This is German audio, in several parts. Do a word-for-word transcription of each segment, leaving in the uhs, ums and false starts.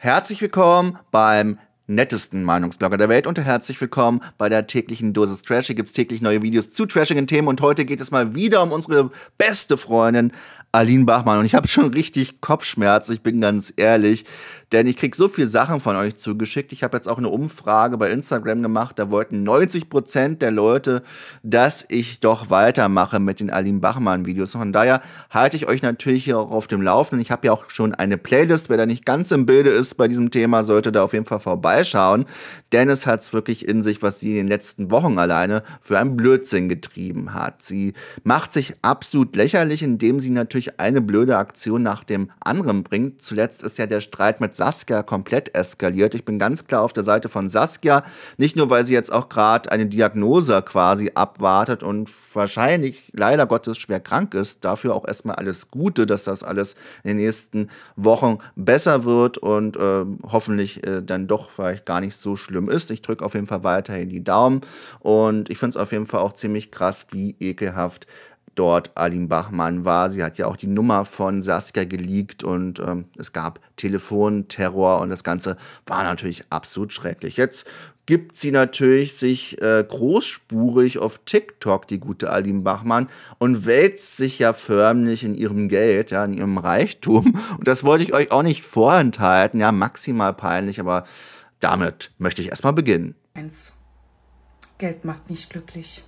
Herzlich willkommen beim nettesten Meinungsblogger der Welt und herzlich willkommen bei der täglichen Dosis Trash. Hier gibt es täglich neue Videos zu trashigen Themen und heute geht es mal wieder um unsere beste Freundin Aline Bachmann. Und ich habe schon richtig Kopfschmerzen, ich bin ganz ehrlich, denn ich kriege so viele Sachen von euch zugeschickt. Ich habe jetzt auch eine Umfrage bei Instagram gemacht, da wollten neunzig Prozent der Leute, dass ich doch weitermache mit den Aline Bachmann-Videos. Von daher halte ich euch natürlich hier auch auf dem Laufenden. Ich habe ja auch schon eine Playlist, wer da nicht ganz im Bilde ist bei diesem Thema, sollte da auf jeden Fall vorbeischauen, denn es hat es wirklich in sich, was sie in den letzten Wochen alleine für einen Blödsinn getrieben hat. Sie macht sich absolut lächerlich, indem sie natürlich eine blöde Aktion nach dem anderen bringt. Zuletzt ist ja der Streit mit Saskia komplett eskaliert. Ich bin ganz klar auf der Seite von Saskia, nicht nur, weil sie jetzt auch gerade eine Diagnose quasi abwartet und wahrscheinlich leider Gottes schwer krank ist. Dafür auch erstmal alles Gute, dass das alles in den nächsten Wochen besser wird und äh, hoffentlich äh, dann doch vielleicht gar nicht so schlimm ist. Ich drücke auf jeden Fall weiterhin die Daumen und ich finde es auf jeden Fall auch ziemlich krass, wie ekelhaft dort Aline Bachmann war. Sie hat ja auch die Nummer von Saskia geleakt und ähm, es gab Telefonterror und das Ganze war natürlich absolut schrecklich. Jetzt gibt sie natürlich sich äh, großspurig auf TikTok, die gute Aline Bachmann, und wälzt sich ja förmlich in ihrem Geld, ja, in ihrem Reichtum. Und das wollte ich euch auch nicht vorenthalten, ja, maximal peinlich, aber damit möchte ich erstmal beginnen. Eins. Geld macht nicht glücklich.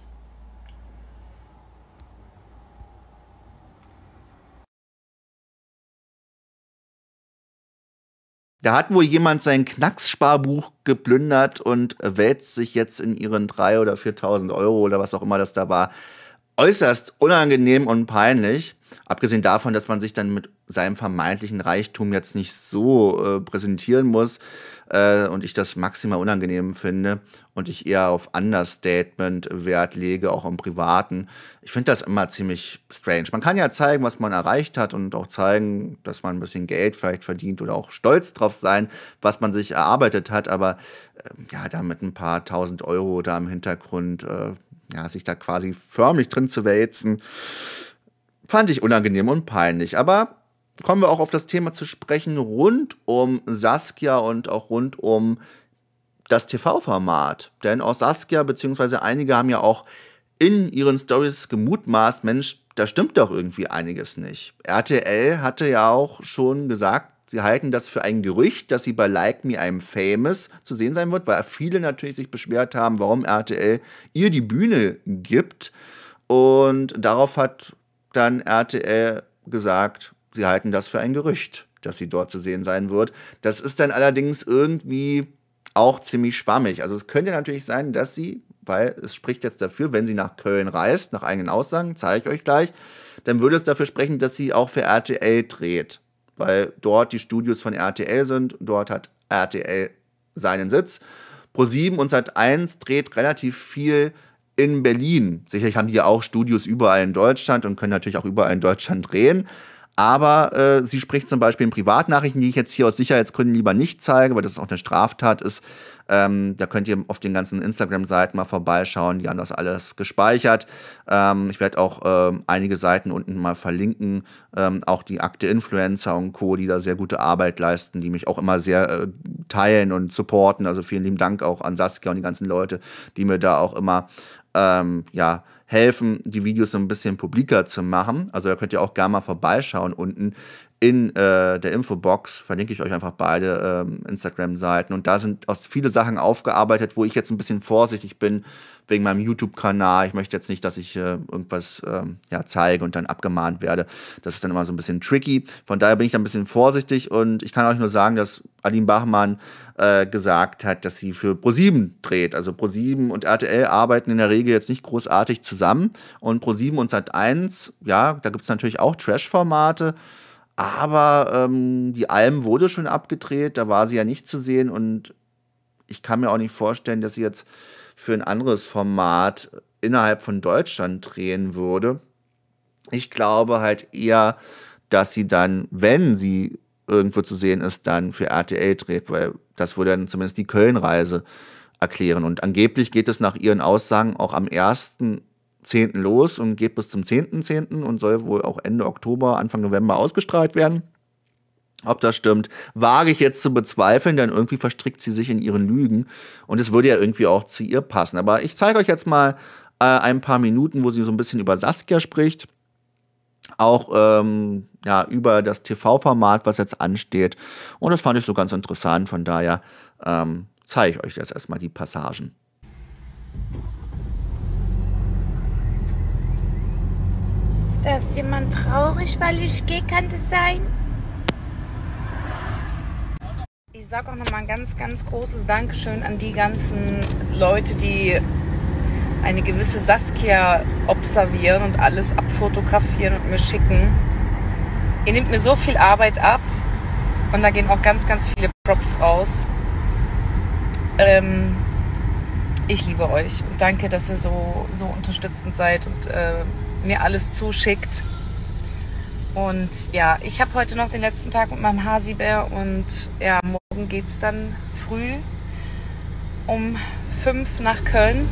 Da hat wohl jemand sein Knackssparbuch geplündert und wälzt sich jetzt in ihren dreitausend oder viertausend Euro oder was auch immer das da war. Äußerst unangenehm und peinlich. Abgesehen davon, dass man sich dann mit seinem vermeintlichen Reichtum jetzt nicht so äh, präsentieren muss äh, und ich das maximal unangenehm finde und ich eher auf Understatement Wert lege, auch im Privaten. Ich finde das immer ziemlich strange. Man kann ja zeigen, was man erreicht hat und auch zeigen, dass man ein bisschen Geld vielleicht verdient oder auch stolz drauf sein, was man sich erarbeitet hat, aber äh, ja, da mit ein paar tausend Euro da im Hintergrund, äh, ja, sich da quasi förmlich drin zu wälzen, fand ich unangenehm und peinlich. Aber kommen wir auch auf das Thema zu sprechen rund um Saskia und auch rund um das T V-Format. Denn auch Saskia bzw. einige haben ja auch in ihren Stories gemutmaßt, Mensch, da stimmt doch irgendwie einiges nicht. R T L hatte ja auch schon gesagt, sie halten das für ein Gerücht, dass sie bei Like Me I'm Famous zu sehen sein wird, weil viele natürlich sich beschwert haben, warum R T L ihr die Bühne gibt. Und darauf hat dann R T L gesagt, sie halten das für ein Gerücht, dass sie dort zu sehen sein wird. Das ist dann allerdings irgendwie auch ziemlich schwammig. Also es könnte natürlich sein, dass sie, weil es spricht jetzt dafür, wenn sie nach Köln reist, nach eigenen Aussagen, zeige ich euch gleich, dann würde es dafür sprechen, dass sie auch für R T L dreht. Weil dort die Studios von R T L sind, dort hat R T L seinen Sitz. ProSieben und Sat eins dreht relativ viel in Berlin. Sicherlich haben die ja auch Studios überall in Deutschland und können natürlich auch überall in Deutschland drehen. Aber äh, sie spricht zum Beispiel in Privatnachrichten, die ich jetzt hier aus Sicherheitsgründen lieber nicht zeige, weil das auch eine Straftat ist. Ähm, da könnt ihr auf den ganzen Instagram-Seiten mal vorbeischauen. Die haben das alles gespeichert. Ähm, ich werde auch ähm, einige Seiten unten mal verlinken. Ähm, auch die Akte Influencer und Co., die da sehr gute Arbeit leisten, die mich auch immer sehr äh, teilen und supporten. Also vielen lieben Dank auch an Saskia und die ganzen Leute, die mir da auch immer ähm, ja, helfen, die Videos so ein bisschen publiker zu machen. Also da könnt ihr auch gerne mal vorbeischauen unten in äh, der Infobox. Verlinke ich euch einfach beide ähm, Instagram-Seiten. Und da sind auch viele Sachen aufgearbeitet, wo ich jetzt ein bisschen vorsichtig bin wegen meinem YouTube-Kanal. Ich möchte jetzt nicht, dass ich äh, irgendwas ähm, ja, zeige und dann abgemahnt werde. Das ist dann immer so ein bisschen tricky. Von daher bin ich da ein bisschen vorsichtig. Und ich kann euch nur sagen, dass Aline Bachmann äh, gesagt hat, dass sie für ProSieben dreht. Also ProSieben und R T L arbeiten in der Regel jetzt nicht großartig zusammen. Und ProSieben und Sat eins, ja, da gibt es natürlich auch Trash-Formate. Aber ähm, die Alm wurde schon abgedreht, da war sie ja nicht zu sehen. Und ich kann mir auch nicht vorstellen, dass sie jetzt für ein anderes Format innerhalb von Deutschland drehen würde. Ich glaube halt eher, dass sie dann, wenn sie irgendwo zu sehen ist, dann für R T L dreht, weil das würde dann zumindest die Köln-Reise erklären. Und angeblich geht es nach ihren Aussagen auch am ersten zehnten los und geht bis zum zehnten zehnten und soll wohl auch Ende Oktober, Anfang November ausgestrahlt werden. Ob das stimmt, wage ich jetzt zu bezweifeln, denn irgendwie verstrickt sie sich in ihren Lügen. Und es würde ja irgendwie auch zu ihr passen. Aber ich zeige euch jetzt mal äh, ein paar Minuten, wo sie so ein bisschen über Saskia spricht. Auch ähm, ja, über das T V-Format, was jetzt ansteht. Und das fand ich so ganz interessant. Von daher ähm, zeige ich euch jetzt erstmal die Passagen. Da ist jemand traurig, weil ich gehe, kann das sein? Ich sage auch nochmal ein ganz, ganz großes Dankeschön an die ganzen Leute, die eine gewisse Saskia observieren und alles abfotografieren und mir schicken. Ihr nehmt mir so viel Arbeit ab und da gehen auch ganz, ganz viele Props raus. Ähm, ich liebe euch und danke, dass ihr so, so unterstützend seid und äh, mir alles zuschickt. Und ja, ich habe heute noch den letzten Tag mit meinem Hasibär und ja, morgen geht es dann früh um fünf nach Köln.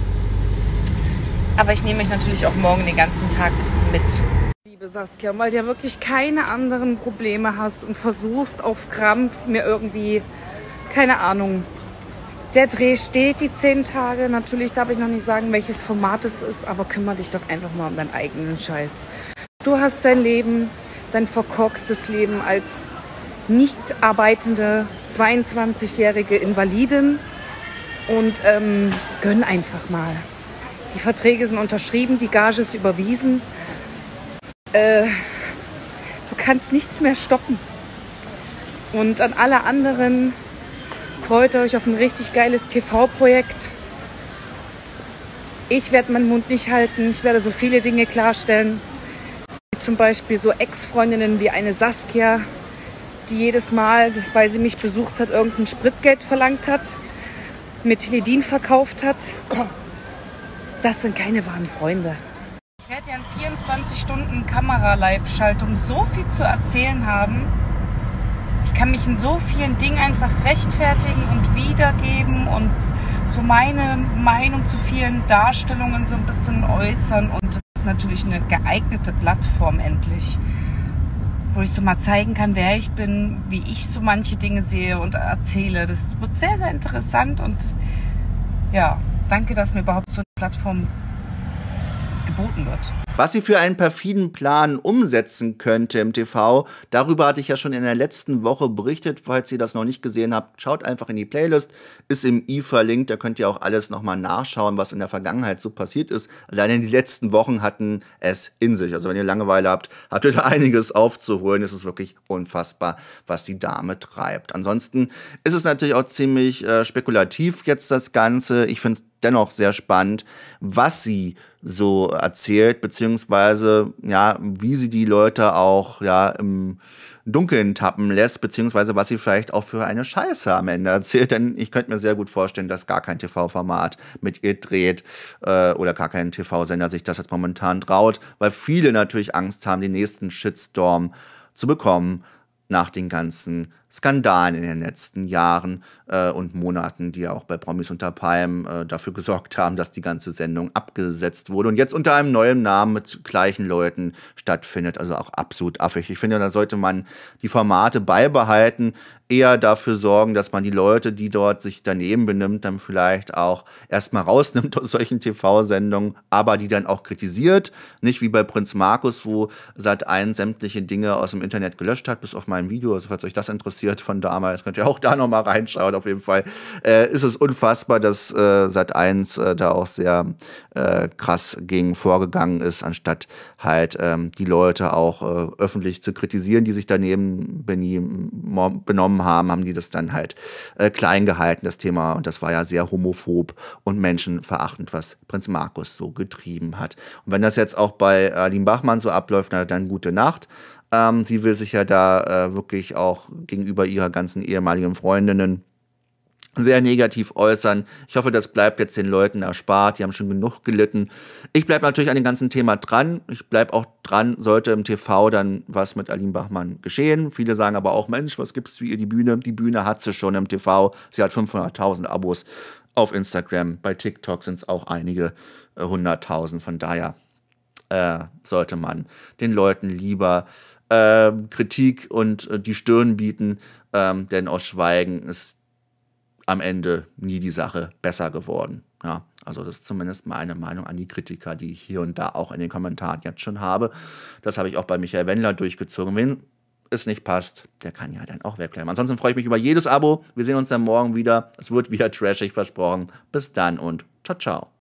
Aber ich nehme mich natürlich auch morgen den ganzen Tag mit. Liebe Saskia, weil du ja wirklich keine anderen Probleme hast und versuchst auf Krampf mir irgendwie, keine Ahnung, der Dreh steht die zehn Tage. Natürlich darf ich noch nicht sagen, welches Format es ist, aber kümmere dich doch einfach mal um deinen eigenen Scheiß. Du hast dein Leben, dein verkorkstes Leben als nicht arbeitende zweiundzwanzigjährige Invalidin und ähm, gönn einfach mal. Die Verträge sind unterschrieben, die Gage ist überwiesen. Äh, du kannst nichts mehr stoppen. Und an alle anderen, freut euch auf ein richtig geiles T V-Projekt. Ich werde meinen Mund nicht halten, ich werde so viele Dinge klarstellen. Zum Beispiel so Ex-Freundinnen wie eine Saskia, die jedes Mal, weil sie mich besucht hat, irgendein Spritgeld verlangt hat, mir Teledin verkauft hat. Das sind keine wahren Freunde. Ich werde ja in vierundzwanzig Stunden Kamera-Live-Schaltung so viel zu erzählen haben. Ich kann mich in so vielen Dingen einfach rechtfertigen und wiedergeben und so meine Meinung zu vielen Darstellungen so ein bisschen äußern. Und das ist natürlich eine geeignete Plattform endlich, wo ich so mal zeigen kann, wer ich bin, wie ich so manche Dinge sehe und erzähle. Das wird sehr, sehr interessant und ja, danke, dass mir überhaupt so eine Plattform geboten wird. Was sie für einen perfiden Plan umsetzen könnte im T V, darüber hatte ich ja schon in der letzten Woche berichtet. Falls ihr das noch nicht gesehen habt, schaut einfach in die Playlist, ist im i verlinkt, da könnt ihr auch alles nochmal nachschauen, was in der Vergangenheit so passiert ist. Allein die letzten Wochen hatten es in sich. Also wenn ihr Langeweile habt, habt ihr da einiges aufzuholen. Es ist wirklich unfassbar, was die Dame treibt. Ansonsten ist es natürlich auch ziemlich äh, spekulativ jetzt das Ganze. Ich finde es dennoch sehr spannend, was sie so erzählt, beziehungsweise ja, wie sie die Leute auch ja im Dunkeln tappen lässt, beziehungsweise was sie vielleicht auch für eine Scheiße am Ende erzählt. Denn ich könnte mir sehr gut vorstellen, dass gar kein T V-Format mit ihr dreht äh, oder gar kein T V-Sender sich das jetzt momentan traut, weil viele natürlich Angst haben, den nächsten Shitstorm zu bekommen nach den ganzen Skandalen in den letzten Jahren äh, und Monaten, die ja auch bei Promis unter Palmen äh, dafür gesorgt haben, dass die ganze Sendung abgesetzt wurde und jetzt unter einem neuen Namen mit gleichen Leuten stattfindet. Also auch absolut affig. Ich finde, da sollte man die Formate beibehalten, eher dafür sorgen, dass man die Leute, die dort sich daneben benimmt, dann vielleicht auch erstmal rausnimmt aus solchen T V-Sendungen, aber die dann auch kritisiert. Nicht wie bei Prinz Markus, wo Sat eins sämtliche Dinge aus dem Internet gelöscht hat, bis auf mein Video. Also falls euch das interessiert von damals, könnt ihr auch da nochmal reinschauen. Auf jeden Fall äh, ist es unfassbar, dass äh, Sat eins äh, da auch sehr äh, krass gegen vorgegangen ist, anstatt halt ähm, die Leute auch äh, öffentlich zu kritisieren, die sich daneben benommen haben, haben die das dann halt äh, klein gehalten, das Thema. Und das war ja sehr homophob und menschenverachtend, was Prinz Markus so getrieben hat. Und wenn das jetzt auch bei Aline Bachmann so abläuft, na, dann gute Nacht. Ähm, sie will sich ja da äh, wirklich auch gegenüber ihrer ganzen ehemaligen Freundinnen sehr negativ äußern. Ich hoffe, das bleibt jetzt den Leuten erspart. Die haben schon genug gelitten. Ich bleibe natürlich an dem ganzen Thema dran. Ich bleibe auch dran, sollte im T V dann was mit Aline Bachmann geschehen. Viele sagen aber auch, Mensch, was gibst du ihr die Bühne? Die Bühne hat sie schon im T V. Sie hat fünfhunderttausend Abos auf Instagram. Bei TikTok sind es auch einige äh, hunderttausend. Von daher äh, sollte man den Leuten lieber äh, Kritik und äh, die Stirn bieten, ähm, denn aus Schweigen ist am Ende nie die Sache besser geworden. Ja, also das ist zumindest meine Meinung an die Kritiker, die ich hier und da auch in den Kommentaren jetzt schon habe. Das habe ich auch bei Michael Wendler durchgezogen. Wen es nicht passt, der kann ja dann auch wegbleiben. Ansonsten freue ich mich über jedes Abo. Wir sehen uns dann morgen wieder. Es wird wieder trashig versprochen. Bis dann und ciao, ciao.